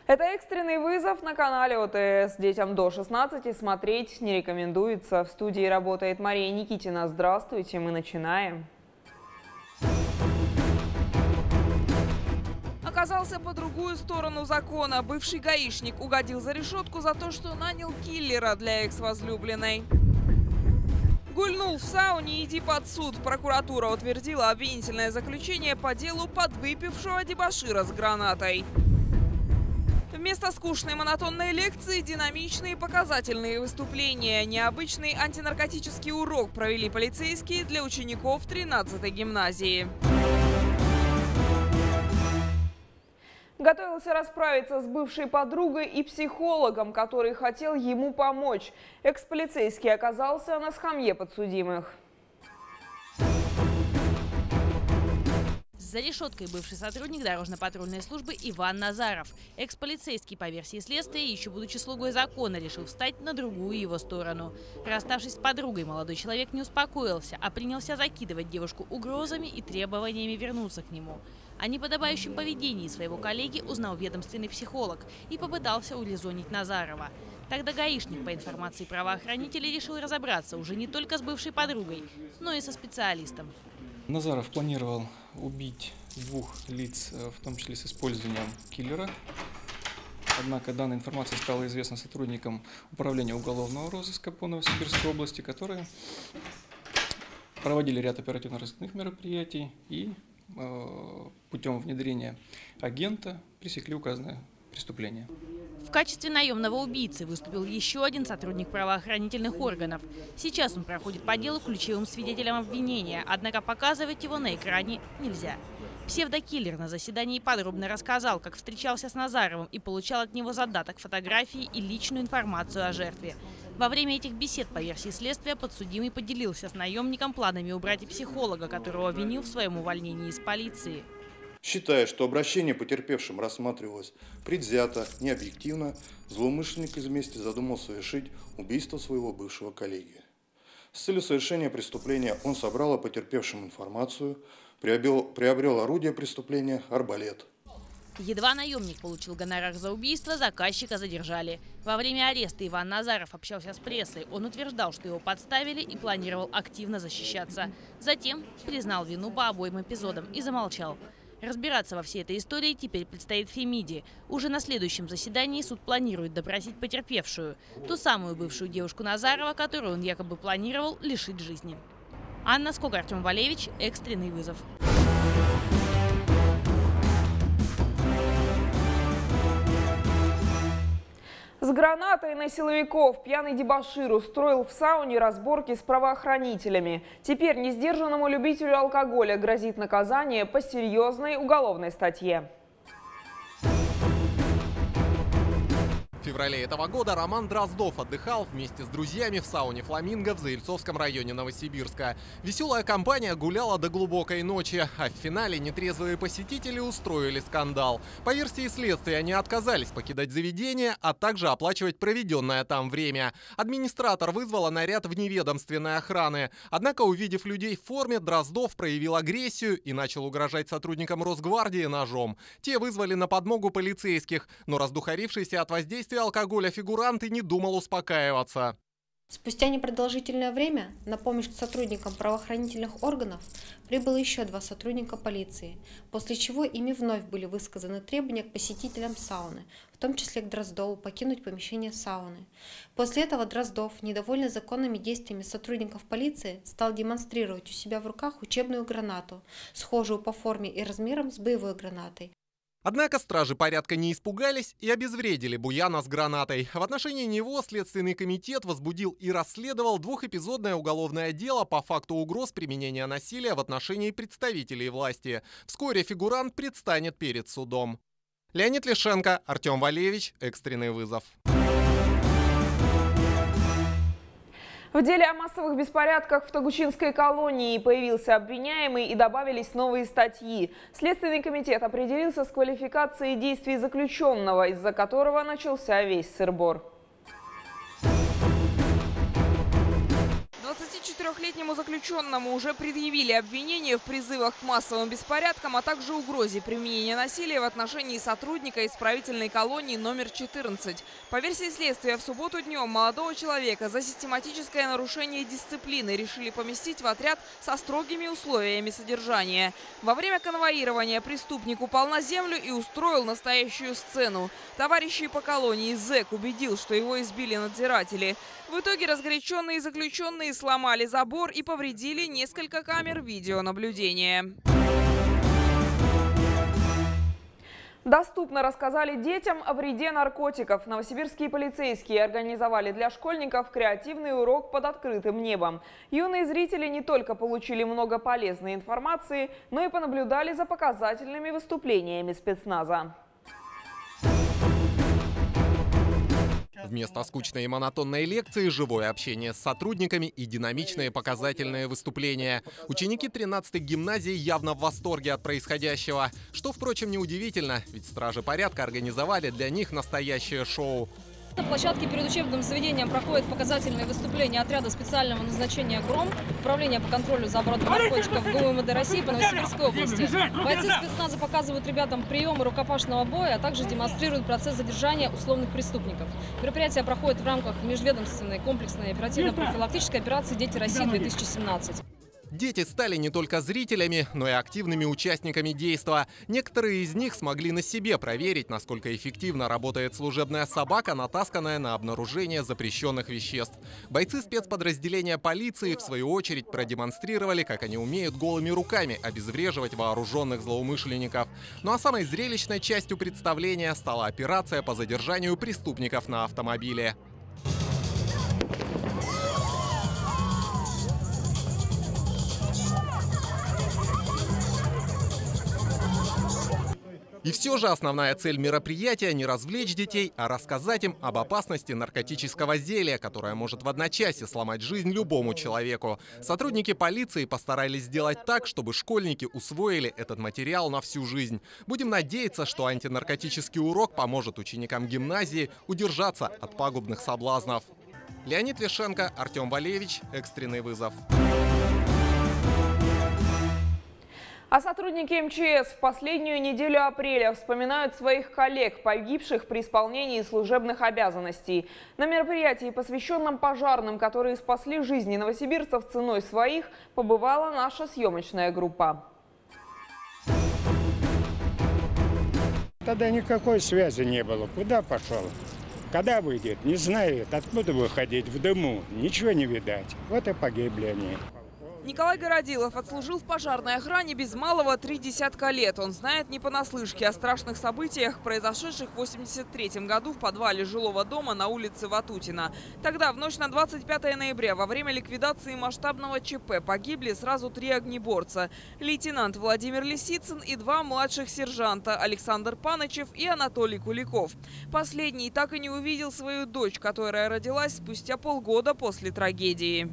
Это экстренный вызов на канале ОТС. Детям до 16 смотреть не рекомендуется. В студии работает Мария Никитина. Здравствуйте, мы начинаем. Оказался по другую сторону закона. Бывший гаишник угодил за решетку за то, что нанял киллера для экс-возлюбленной. Гульнул в сауне, иди под суд. Прокуратура утвердила обвинительное заключение по делу подвыпившего дебошира с гранатой. Вместо скучной монотонной лекции динамичные показательные выступления. Необычный антинаркотический урок провели полицейские для учеников 13-й гимназии. Готовился расправиться с бывшей подругой и психологом, который хотел ему помочь. Экс-полицейский оказался на скамье подсудимых. За решеткой бывший сотрудник дорожно-патрульной службы Иван Назаров. Экс-полицейский, по версии следствия, еще будучи слугой закона, решил встать на другую его сторону. Расставшись с подругой, молодой человек не успокоился, а принялся закидывать девушку угрозами и требованиями вернуться к нему. О неподобающем поведении своего коллеги узнал ведомственный психолог и попытался урезонить Назарова. Тогда гаишник, по информации правоохранителей, решил разобраться уже не только с бывшей подругой, но и со специалистом. Назаров планировал убить двух лиц, в том числе с использованием киллера. Однако данная информация стала известна сотрудникам Управления уголовного розыска по Новосибирской области, которые проводили ряд оперативно-розыскных мероприятий и путем внедрения агента пресекли указанное преступление. В качестве наемного убийцы выступил еще один сотрудник правоохранительных органов. Сейчас он проходит по делу ключевым свидетелем обвинения, однако показывать его на экране нельзя. Псевдокиллер на заседании подробно рассказал, как встречался с Назаровым и получал от него задаток, фотографии и личную информацию о жертве. Во время этих бесед, по версии следствия, подсудимый поделился с наемником планами убрать и психолога, которого обвинил в своем увольнении из полиции. Считая, что обращение потерпевшим рассматривалось предвзято, необъективно, злоумышленник из мести задумал совершить убийство своего бывшего коллеги. С целью совершения преступления он собрал о потерпевшем информацию, приобрел орудие преступления – арбалет. Едва наемник получил гонорар за убийство, заказчика задержали. Во время ареста Иван Назаров общался с прессой. Он утверждал, что его подставили и планировал активно защищаться. Затем признал вину по обоим эпизодам и замолчал. Разбираться во всей этой истории теперь предстоит Фемиде. Уже на следующем заседании суд планирует допросить потерпевшую. Ту самую бывшую девушку Назарова, которую он якобы планировал лишить жизни. Анна Скок, Артем Валевич, экстренный вызов. С гранатой на силовиков пьяный дебошир устроил в сауне разборки с правоохранителями. Теперь несдержанному любителю алкоголя грозит наказание по серьезной уголовной статье. В феврале этого года Роман Дроздов отдыхал вместе с друзьями в сауне «Фламинго» в Заильцовском районе Новосибирска. Веселая компания гуляла до глубокой ночи, а в финале нетрезвые посетители устроили скандал. По версии следствия, они отказались покидать заведение, а также оплачивать проведенное там время. Администратор вызвала наряд вневедомственной охраны. Однако, увидев людей в форме, Дроздов проявил агрессию и начал угрожать сотрудникам Росгвардии ножом. Те вызвали на подмогу полицейских, но раздухарившийся от воздействия алкоголя фигурант и не думал успокаиваться. Спустя непродолжительное время на помощь к сотрудникам правоохранительных органов прибыло еще 2 сотрудника полиции, после чего ими вновь были высказаны требования к посетителям сауны, в том числе к Дроздову, покинуть помещение сауны. После этого Дроздов, недовольный законными действиями сотрудников полиции, стал демонстрировать у себя в руках учебную гранату, схожую по форме и размерам с боевой гранатой. Однако стражи порядка не испугались и обезвредили буяна с гранатой. В отношении него Следственный комитет возбудил и расследовал двухэпизодное уголовное дело по факту угроз применения насилия в отношении представителей власти. Вскоре фигурант предстанет перед судом. Леонид Лешенко, Артем Валевич, экстренный вызов. В деле о массовых беспорядках в Тогучинской колонии появился обвиняемый и добавились новые статьи. Следственный комитет определился с квалификацией действий заключенного, из-за которого начался весь сыр-бор. 23-летнему заключенному уже предъявили обвинение в призывах к массовым беспорядкам, а также угрозе применения насилия в отношении сотрудника исправительной колонии номер 14. По версии следствия, в субботу днем молодого человека за систематическое нарушение дисциплины решили поместить в отряд со строгими условиями содержания. Во время конвоирования преступник упал на землю и устроил настоящую сцену. Товарищи по колонии зэк убедил, что его избили надзиратели. В итоге разгоряченные заключенные сломали забор и повредили несколько камер видеонаблюдения. Доступно рассказали детям о вреде наркотиков. Новосибирские полицейские организовали для школьников креативный урок под открытым небом. Юные зрители не только получили много полезной информации, но и понаблюдали за показательными выступлениями спецназа. Вместо скучной и монотонной лекции – живое общение с сотрудниками и динамичные показательные выступления. Ученики 13-й гимназии явно в восторге от происходящего. Что, впрочем, неудивительно, ведь стражи порядка организовали для них настоящее шоу. На площадке перед учебным заведением проходят показательные выступления отряда специального назначения «Гром», Управления по контролю за оборотом наркотиков ГУМВД России по Новосибирской области. Бойцы спецназа показывают ребятам приемы рукопашного боя, а также демонстрируют процесс задержания условных преступников. Мероприятие проходит в рамках межведомственной комплексной оперативно-профилактической операции «Дети России-2017». Дети стали не только зрителями, но и активными участниками действа. Некоторые из них смогли на себе проверить, насколько эффективно работает служебная собака, натасканная на обнаружение запрещенных веществ. Бойцы спецподразделения полиции, в свою очередь, продемонстрировали, как они умеют голыми руками обезвреживать вооруженных злоумышленников. Ну а самой зрелищной частью представления стала операция по задержанию преступников на автомобиле. И все же основная цель мероприятия – не развлечь детей, а рассказать им об опасности наркотического зелья, которое может в одночасье сломать жизнь любому человеку. Сотрудники полиции постарались сделать так, чтобы школьники усвоили этот материал на всю жизнь. Будем надеяться, что антинаркотический урок поможет ученикам гимназии удержаться от пагубных соблазнов. Леонид Вишенко, Артем Валевич, «Экстренный вызов». А сотрудники МЧС в последнюю неделю апреля вспоминают своих коллег, погибших при исполнении служебных обязанностей. На мероприятии, посвященном пожарным, которые спасли жизни новосибирцев ценой своих, побывала наша съемочная группа. Тогда никакой связи не было. Куда пошел? Когда выйдет? Не знает. Откуда выходить? В дыму. Ничего не видать. Вот и погибли они. Николай Городилов отслужил в пожарной охране без малого 3 десятка лет. Он знает не понаслышке о страшных событиях, произошедших в 1983 году в подвале жилого дома на улице Ватутина. Тогда, в ночь на 25 ноября, во время ликвидации масштабного ЧП погибли сразу 3 огнеборца. Лейтенант Владимир Лисицын и 2 младших сержанта – Александр Панычев и Анатолий Куликов. Последний так и не увидел свою дочь, которая родилась спустя полгода после трагедии.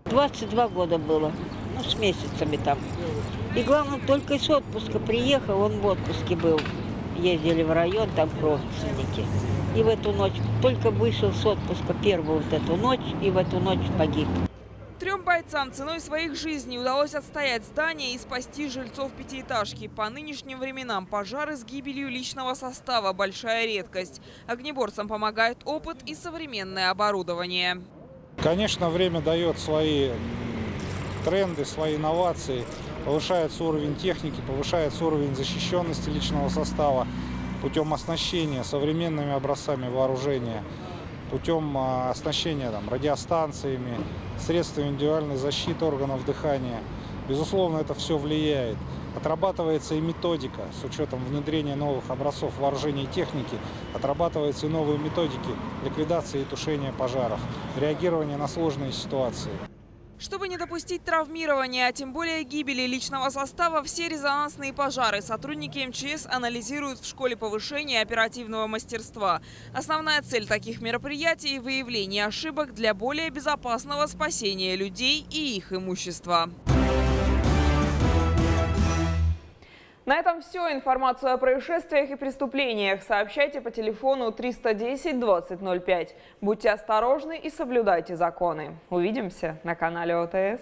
22 года было, ну, с месяцами там. И главное, только из отпуска приехал, он в отпуске был. Ездили в район, там родственники. И в эту ночь только вышел с отпуска первую вот эту ночь, и в эту ночь погиб. 3 бойцам ценой своих жизней удалось отстоять здание и спасти жильцов пятиэтажки. По нынешним временам пожары с гибелью личного состава – большая редкость. Огнеборцам помогает опыт и современное оборудование. Конечно, время дает свои тренды, свои инновации. Повышается уровень техники, повышается уровень защищенности личного состава путем оснащения современными образцами вооружения, путем оснащения радиостанциями, средствами индивидуальной защиты органов дыхания. Безусловно, это все влияет. Отрабатывается и методика с учетом внедрения новых образцов вооружения и техники. Отрабатываются и новые методики ликвидации и тушения пожаров, реагирования на сложные ситуации. Чтобы не допустить травмирования, а тем более гибели личного состава, все резонансные пожары сотрудники МЧС анализируют в школе повышения оперативного мастерства. Основная цель таких мероприятий – выявление ошибок для более безопасного спасения людей и их имущества. На этом все. Информацию о происшествиях и преступлениях сообщайте по телефону 310 20 05. Будьте осторожны и соблюдайте законы. Увидимся на канале ОТС.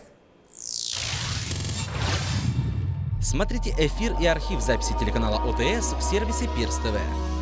Смотрите эфир и архив записи телеканала ОТС в сервисе Пирс ТВ.